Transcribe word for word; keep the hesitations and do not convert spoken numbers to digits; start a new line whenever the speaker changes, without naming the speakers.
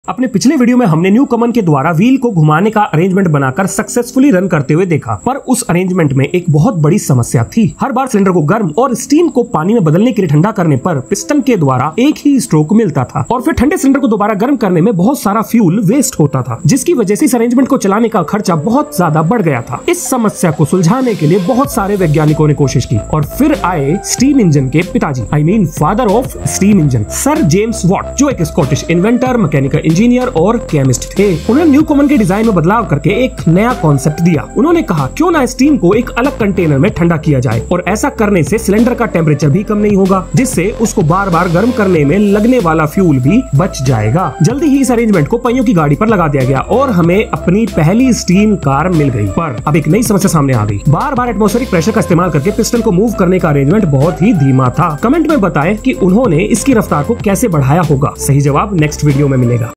अपने पिछले वीडियो में हमने न्यू कमन के द्वारा व्हील को घुमाने का अरेंजमेंट बनाकर सक्सेसफुली रन करते हुए देखा, पर उस अरेंजमेंट में एक बहुत बड़ी समस्या थी। हर बार सिलेंडर को गर्म और स्टीम को पानी में बदलने के लिए ठंडा करने पर पिस्टन के द्वारा एक ही स्ट्रोक मिलता था और फिर ठंडे सिलेंडर को दोबारा गर्म करने में बहुत सारा फ्यूल वेस्ट होता था, जिसकी वजह से इस अरेंजमेंट को चलाने का खर्चा बहुत ज्यादा बढ़ गया था। इस समस्या को सुलझाने के लिए बहुत सारे वैज्ञानिकों ने कोशिश की और फिर आए स्टीम इंजन के पिताजी, I mean father of steam engine, sir James Watt, जो एक स्कॉटिश इन्वेंटर, मैकेनिकल इंजीनियर और केमिस्ट थे। उन्होंने न्यू कॉमन के डिजाइन में बदलाव करके एक नया कॉन्सेप्ट दिया। उन्होंने कहा क्यों ना स्टीम को एक अलग कंटेनर में ठंडा किया जाए और ऐसा करने से सिलेंडर का टेम्परेचर भी कम नहीं होगा, जिससे उसको बार बार गर्म करने में लगने वाला फ्यूल भी बच जाएगा। जल्दी ही इस अरेंजमेंट को पहियों की गाड़ी पर लगा दिया गया और हमें अपनी पहली स्टीम कार मिल गई। पर अब एक नई समस्या सामने आ गई। बार बार एटमॉस्फेरिक प्रेशर का इस्तेमाल करके पिस्टन को मूव करने का अरेंजमेंट बहुत ही धीमा था। कमेंट में बताएं कि उन्होंने इसकी रफ्तार को कैसे बढ़ाया होगा। सही जवाब नेक्स्ट वीडियो में मिलेगा।